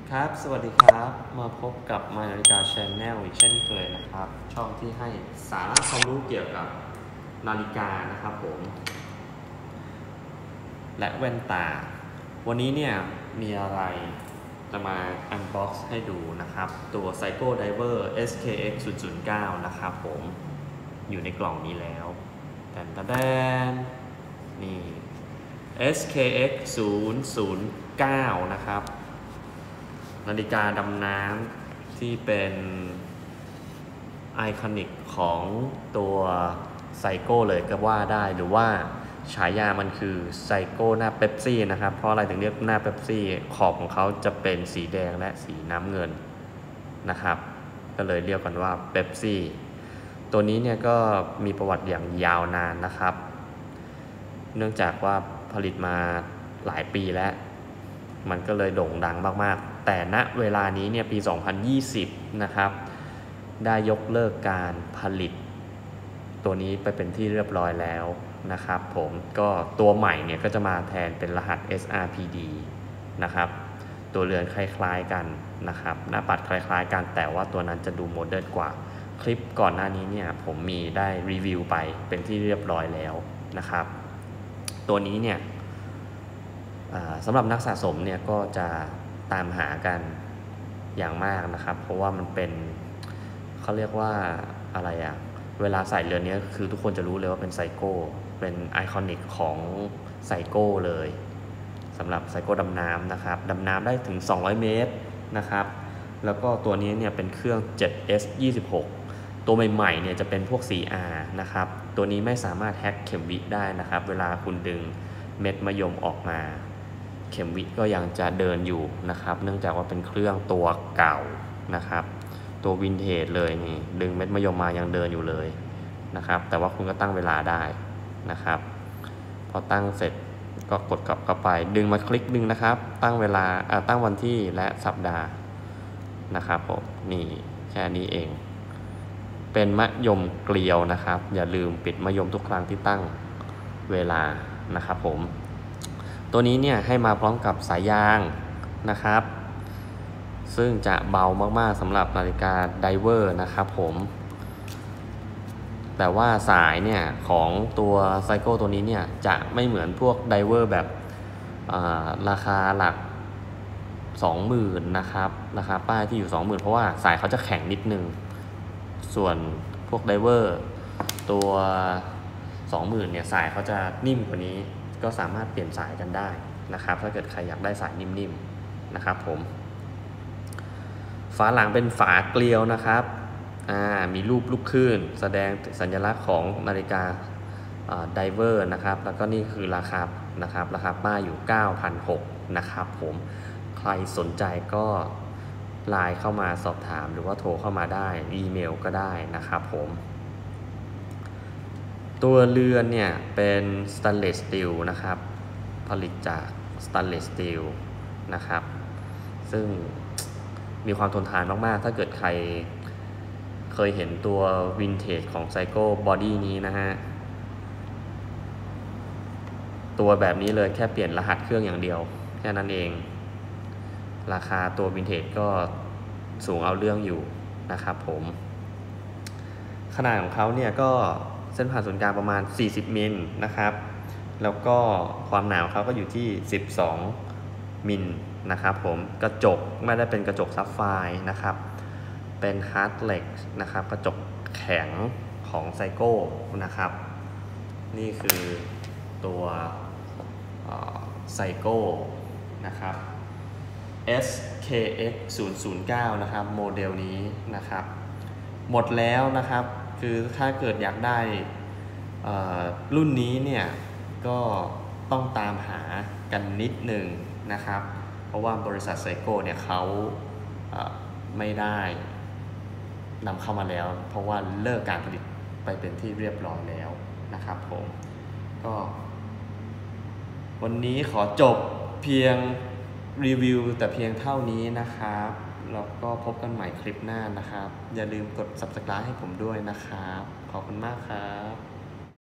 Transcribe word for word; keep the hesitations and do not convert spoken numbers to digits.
ครับสวัสดีครับมาพบกับมานาฬิกา Channel อีกเช่นเคยนะครับช่องที่ให้สาระความรู้เกี่ยวกับนาฬิกานะครับผมและแว่นตาวันนี้เนี่ยมีอะไรจะมา Unbox ให้ดูนะครับตัว Seiko Diver เอส เค เอ็กซ์ ศูนย์ ศูนย์ เก้า นะครับผมอยู่ในกล่องนี้แล้วแตนตะแดนนี่ เอส เค เอ็กซ์ ศูนย์ ศูนย์ เก้า นะครับนาฬิกาดำน้ำที่เป็นไอคอนิกของตัวไซโก้เลยก็ว่าได้หรือว่าฉายามันคือไซโก้หน้าเป๊ปซี่นะครับเพราะอะไรถึงเรียกหน้าเป๊ปซี่ขอบของเขาจะเป็นสีแดงและสีน้ำเงินนะครับก็เลยเรียกกันว่าเป๊ปซี่ตัวนี้เนี่ยก็มีประวัติอย่างยาวนานนะครับเนื่องจากว่าผลิตมาหลายปีแล้วมันก็เลยโด่งดังมากๆแต่ณเวลานี้เนี่ยปีสองพันยี่สิบนะครับได้ยกเลิกการผลิตตัวนี้ไปเป็นที่เรียบร้อยแล้วนะครับผมก็ตัวใหม่เนี่ยก็จะมาแทนเป็นรหัส เอส อาร์ พี ดี นะครับตัวเรือนคล้ายๆกันนะครับหน้าปัดคล้ายๆกันแต่ว่าตัวนั้นจะดูโมเดิร์นกว่าคลิปก่อนหน้านี้เนี่ยผมมีได้รีวิวไปเป็นที่เรียบร้อยแล้วนะครับตัวนี้เนี่ยสำหรับนักสะสมเนี่ยก็จะตามหากันอย่างมากนะครับเพราะว่ามันเป็นเขาเรียกว่าอะไรอะเวลาใส่เรือนนี้คือทุกคนจะรู้เลยว่าเป็นไซโก้เป็นไอคอนิกของไซโก้เลยสำหรับไซโก้ดำน้ำนะครับดำน้ำได้ถึงสองร้อยเมตรนะครับแล้วก็ตัวนี้เนี่ยเป็นเครื่อง เจ็ด เอส ยี่สิบหก ตัวใหม่ๆเนี่ยจะเป็นพวก ซี อาร์ นะครับตัวนี้ไม่สามารถแฮกเข็มวิได้นะครับเวลาคุณดึงเม็ดมะยมออกมาเข็มวิก็ยังจะเดินอยู่นะครับเนื่องจากว่าเป็นเครื่องตัวเก่านะครับตัววินเทจเลยนี่ดึงเม็ดมะยมมายังเดินอยู่เลยนะครับแต่ว่าคุณก็ตั้งเวลาได้นะครับพอตั้งเสร็จก็กดกลับเข้าไปดึงมาคลิกดึงนะครับตั้งเวลาตั้งวันที่และสัปดาห์นะครับผมนี่แค่นี้เองเป็นมะยมเกลียวนะครับอย่าลืมปิดมะยมทุกครั้งที่ตั้งเวลานะครับผมตัวนี้เนี่ยให้มาพร้อมกับสายยางนะครับซึ่งจะเบามากๆสำหรับนาฬิกาไดเวอร์นะครับผมแต่ว่าสายเนี่ยของตัวไซโก้ตัวนี้เนี่ยจะไม่เหมือนพวกไดเวอร์แบบราคาหลัก สองหมื่น นะครับราคาป้ายที่อยู่ สองหมื่น เพราะว่าสายเขาจะแข็งนิดนึงส่วนพวกไดเวอร์ตัว สองหมื่น เนี่ยสายเขาจะนิ่มกว่านี้ก็สามารถเปลี่ยนสายกันได้นะครับถ้าเกิดใครอยากได้สายนิ่มๆนะครับผมฝาหลังเป็นฝาเกลียวนะครับมีรูปลูกคลื่นแสดงสัญลักษณ์ของนาฬิกาไดเวอร์นะครับแล้วก็นี่คือราคานะครับราคาป้ายอยู่ เก้าพันหกร้อย นะครับผมใครสนใจก็ไลน์เข้ามาสอบถามหรือว่าโทรเข้ามาได้อีเมลก็ได้นะครับผมตัวเรือนเนี่ยเป็นสแตนเลสสตีลนะครับผลิตจากสแตนเลสสตีลนะครับซึ่งมีความทนทานมากๆถ้าเกิดใครเคยเห็นตัววินเทจของไซโก้บอดี้นี้นะฮะตัวแบบนี้เลยแค่เปลี่ยนรหัสเครื่องอย่างเดียวแค่นั้นเองราคาตัววินเทจก็สูงเอาเรื่องอยู่นะครับผมขนาดของเขาเนี่ยก็เส้นผ่านศูนย์กลางประมาณสี่สิบมิลนะครับแล้วก็ความหนาของเขาก็อยู่ที่สิบสองมิลนะครับผมกระจกไม่ได้เป็นกระจกซับไฟร์นะครับเป็นฮาร์ดเหล็กนะครับกระจกแข็งของไซโก้นะครับนี่คือตัวไซโก้นะครับ เอส เค เอ็กซ์ ศูนย์ ศูนย์ เก้า นะครับโมเดลนี้นะครับหมดแล้วนะครับคือถ้าเกิดอยากได้รุ่นนี้เนี่ยก็ต้องตามหากันนิดหนึ่งนะครับเพราะว่าบริษัทไซโก้เนี่ยเขาไม่ได้นำเข้ามาแล้วเพราะว่าเลิกการผลิตไปเป็นที่เรียบร้อยแล้วนะครับผมก็วันนี้ขอจบเพียงรีวิวแต่เพียงเท่านี้นะครับแล้วก็พบกันใหม่คลิปหน้านะครับอย่าลืมกด ซับสไครบ์ ให้ผมด้วยนะครับขอบคุณมากครับ